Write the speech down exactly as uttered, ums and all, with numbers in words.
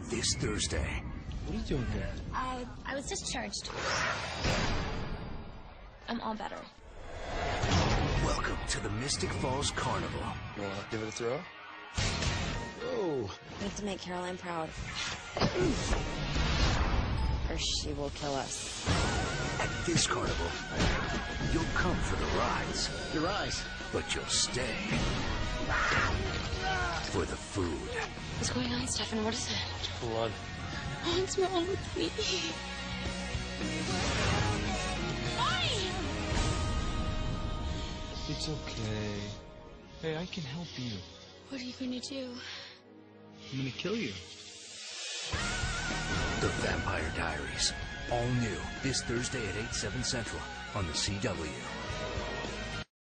this Thursday. What are you doing here? I I was discharged. I'm all better. Welcome to the Mystic Falls Carnival. You wanna give it a throw? Whoa. We have to make Caroline proud. Or she will kill us. At this carnival, you'll come for the rides, Your eyes. but you'll stay for the food. What's going on, Stefan? What is it? Blood. What's wrong with me? It's okay. Hey, I can help you. What are you going to do? I'm gonna kill you. The Vampire Diaries. All new this Thursday at eight, seven Central on the C W.